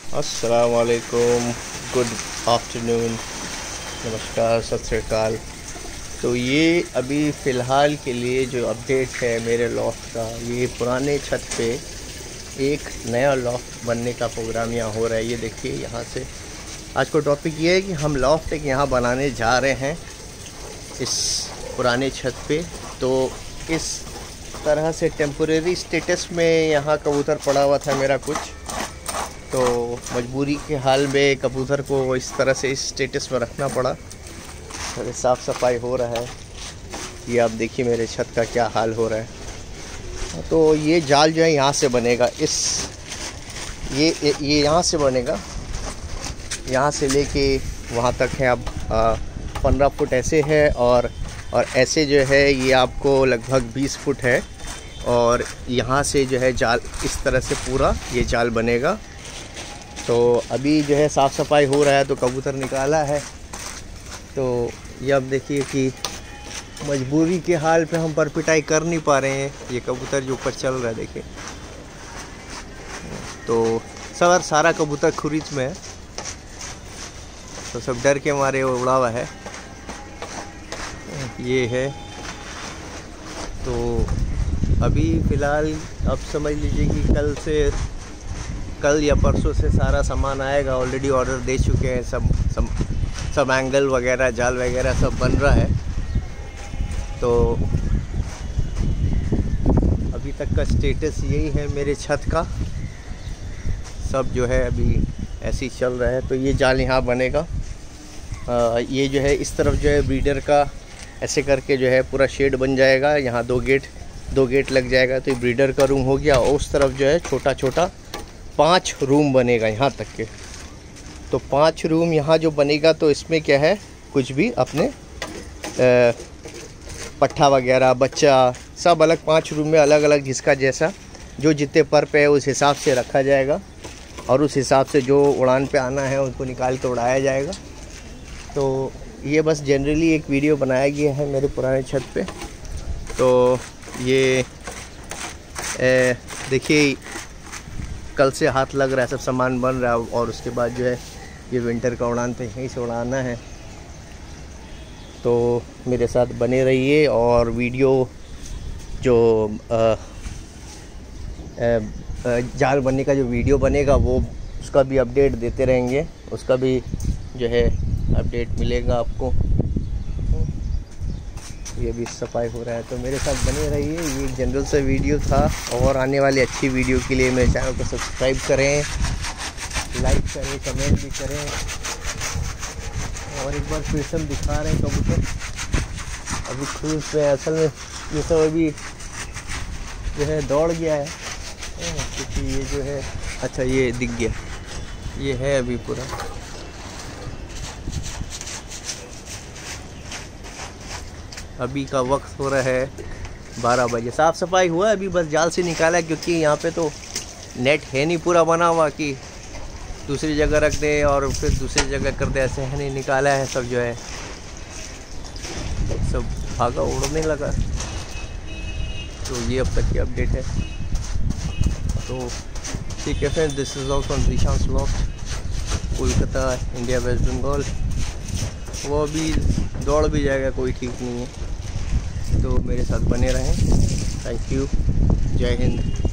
अस्सलाम वालेकुम, good afternoon, नमस्कार, सत श्री अकाल। तो ये अभी फ़िलहाल के लिए जो अपडेट है मेरे लॉफ्ट का, ये पुराने छत पे एक नया लॉफ्ट बनने का प्रोग्राम यहाँ हो रहा है। ये देखिए यहाँ से आज का टॉपिक ये है कि हम लॉफ्ट एक यहाँ बनाने जा रहे हैं इस पुराने छत पे। तो इस तरह से टेम्पोरेरी स्टेटस में यहाँ कबूतर पड़ा हुआ था मेरा कुछ, तो मजबूरी के हाल में कबूतर को इस तरह से इस स्टेटस में रखना पड़ा। थोड़ी साफ़ सफाई हो रहा है। ये आप देखिए मेरे छत का क्या हाल हो रहा है। तो ये जाल जो है यहाँ से बनेगा, ये यहाँ से बनेगा, यहाँ से लेके वहाँ तक है। अब 15 फुट ऐसे है और ऐसे जो है ये आपको लगभग 20 फुट है। और यहाँ से जो है जाल इस तरह से पूरा ये जाल बनेगा। तो अभी जो है साफ़ सफाई हो रहा है, तो कबूतर निकाला है। तो ये अब देखिए कि मजबूरी के हाल पे हम पर पिटाई कर नहीं पा रहे हैं। ये कबूतर जो ऊपर चल रहा है देखिए, तो सारा कबूतर खुरीच में है, तो सब डर के मारे उड़ा हुआ है। ये है तो अभी फ़िलहाल आप समझ लीजिए कि कल या परसों से सारा सामान आएगा। ऑलरेडी ऑर्डर दे चुके हैं, सब एंगल वगैरह, जाल वगैरह सब बन रहा है। तो अभी तक का स्टेटस यही है मेरे छत का। सब जो है अभी ऐसे ही चल रहा है। तो ये जाल यहाँ बनेगा। ये जो है इस तरफ जो है ब्रीडर का ऐसे करके जो है पूरा शेड बन जाएगा। यहाँ दो गेट लग जाएगा, तो ये ब्रीडर का रूम हो गया। और उस तरफ जो है छोटा 5 रूम बनेगा यहाँ तक के। तो 5 रूम यहाँ जो बनेगा, तो इसमें क्या है, कुछ भी अपने पट्ठा वगैरह, बच्चा सब अलग 5 रूम में अलग अलग, जिसका जैसा जो जितने पर पे है उस हिसाब से रखा जाएगा। और उस हिसाब से जो उड़ान पे आना है उनको निकाल के उड़ाया जाएगा। तो ये बस जनरली एक वीडियो बनाया गया है मेरे पुराने छत पे। तो ये देखिए कल से हाथ लग रहा है, सब सामान बन रहा है। और उसके बाद जो है ये विंटर का उड़ान तो यहीं से उड़ाना है। तो मेरे साथ बने रहिए, और वीडियो जो जाल बनने का जो वीडियो बनेगा वो उसका भी अपडेट देते रहेंगे। उसका भी जो है अपडेट मिलेगा आपको। ये भी सफाई हो रहा है, तो मेरे साथ बने रहिए। ये एक जनरल सा वीडियो था, और आने वाली अच्छी वीडियो के लिए मेरे चैनल को सब्सक्राइब करें, लाइक करें, कमेंट भी करें। और एक बार फिर से हम दिखा रहे हैं कबूतर अभी क्रूज पे। असल में ये सब अभी जो है दौड़ गया है, क्योंकि ये जो है, अच्छा ये दिख गया, ये है अभी पूरा। अभी का वक्त हो रहा है 12 बजे। साफ़ सफाई हुआ है, अभी बस जाल से निकाला है, क्योंकि यहाँ पे तो नेट है नहीं पूरा बना हुआ कि दूसरी जगह रख दे और फिर दूसरी जगह कर दे, ऐसे है नहीं। निकाला है सब, जो है सब भागा उड़ने लगा। तो ये अब तक की अपडेट है। तो ठीक है friends, this is all from Zeeshan loft, Kolkata, India, West Bengal. वो अभी दौड़ भी जाएगा, कोई ठीक नहीं है। तो मेरे साथ बने रहें। Thank you. जय हिंद।